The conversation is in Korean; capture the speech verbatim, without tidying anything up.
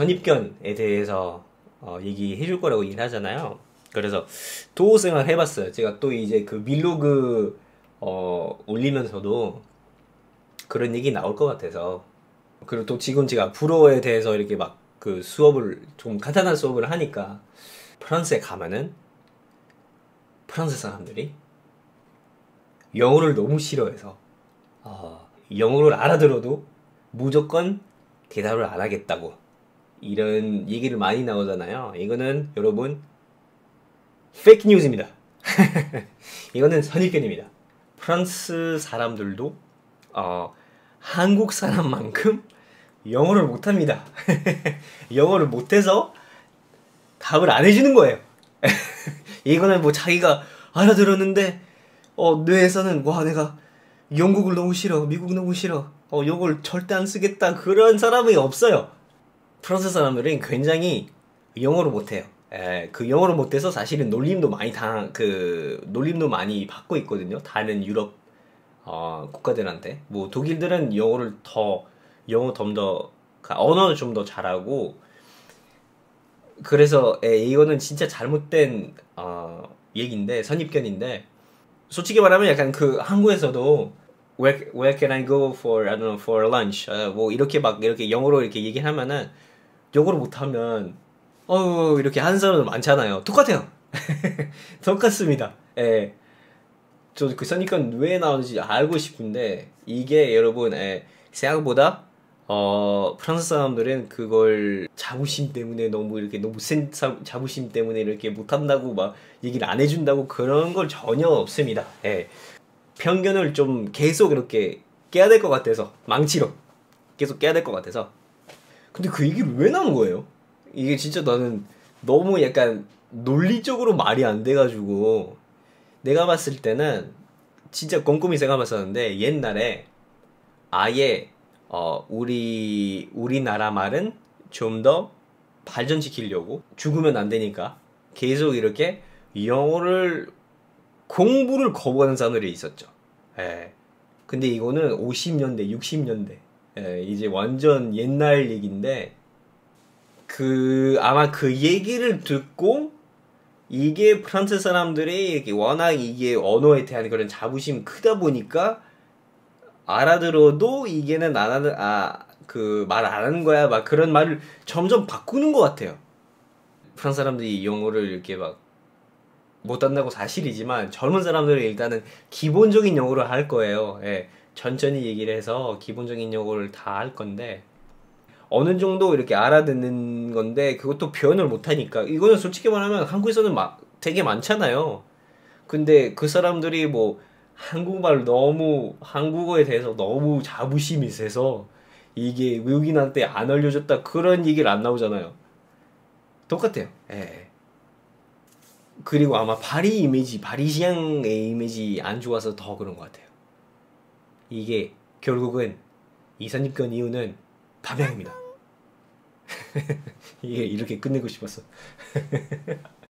선입견에 대해서 어, 얘기해 줄 거라고 얘기를 하잖아요. 그래서 또 생각해 봤어요. 제가 또 이제 그 밀로그 어, 올리면서도 그런 얘기 나올 것 같아서. 그리고 또 지금 제가 불어에 대해서 이렇게 막 그 수업을 좀 간단한 수업을 하니까 프랑스에 가면은 프랑스 사람들이 영어를 너무 싫어해서 어, 영어를 알아들어도 무조건 대답을 안 하겠다고 이런 얘기를 많이 나오잖아요. 이거는 여러분 페이크 뉴스입니다. 이거는 선입견입니다. 프랑스 사람들도 어, 한국 사람만큼 영어를 못합니다. 영어를 못해서 답을 안 해주는 거예요. 이거는 뭐 자기가 알아들었는데 어 뇌에서는 와 내가 영국을 너무 싫어, 미국 너무 싫어, 어 요걸 절대 안 쓰겠다 그런 사람이 없어요. 프랑스 사람들은 굉장히 영어를 못해요. 에, 그 영어를 못해서 사실은 놀림도 많이 당, 그 놀림도 많이 받고 있거든요. 다른 유럽 어, 국가들한테. 뭐 독일들은 영어를 더 영어 좀더 언어를 좀 더 잘하고. 그래서 에, 이거는 진짜 잘못된 어, 얘기인데 선입견인데 솔직히 말하면 약간 그 한국에서도 where, where can I go for I don't know for lunch 어, 뭐 이렇게 막 이렇게 영어로 이렇게 얘기하면은 영어를 못하면 어 이렇게 하는 사람들 많잖아요. 똑같아요. 똑같습니다. 예. 저 그 선입견 왜 나오는지 알고 싶은데 이게 여러분 예, 생각보다 어 프랑스 사람들은 그걸 자부심 때문에 너무 이렇게 너무 센 사- 자부심 때문에 이렇게 못한다고 막 얘기를 안 해준다고 그런 걸 전혀 없습니다. 예. 편견을 좀 계속 이렇게 깨야 될 것 같아서 망치로 계속 깨야 될 것 같아서. 근데 그 얘기를 왜 나온 거예요? 이게 진짜 나는 너무 약간 논리적으로 말이 안 돼가지고 내가 봤을 때는 진짜 꼼꼼히 생각해봤었는데 옛날에 아예 어 우리 우리나라 말은 좀 더 발전시키려고 죽으면 안 되니까 계속 이렇게 영어를 공부를 거부하는 사람들이 있었죠. 예. 근데 이거는 오십 년대, 육십 년대 예, 이제 완전 옛날 얘기인데 그 아마 그 얘기를 듣고 이게 프랑스 사람들이 이렇게 워낙 이게 언어에 대한 그런 자부심이 크다 보니까 알아들어도 이게는 안 하는 아 그 말 안 하는 거야 막 그런 말을 점점 바꾸는 것 같아요. 프랑스 사람들이 영어를 이렇게 막 못한다고 사실이지만 젊은 사람들은 일단은 기본적인 영어를 할 거예요. 예. 천천히 얘기를 해서 기본적인 영어를 다 할 건데 어느 정도 이렇게 알아듣는 건데 그것도 표현을 못하니까 이거는 솔직히 말하면 한국에서는 막 되게 많잖아요. 근데 그 사람들이 뭐 한국말 너무 한국어에 대해서 너무 자부심이 세서 이게 외국인한테 안 알려줬다 그런 얘기를 안 나오잖아요. 똑같아요. 예. 그리고 아마 파리 이미지, 파리시앙의 이미지 안 좋아서 더 그런 것 같아요. 이게 결국은 이 선입견 이유는 담양입니다. 이게 이렇게 끝내고 싶었어.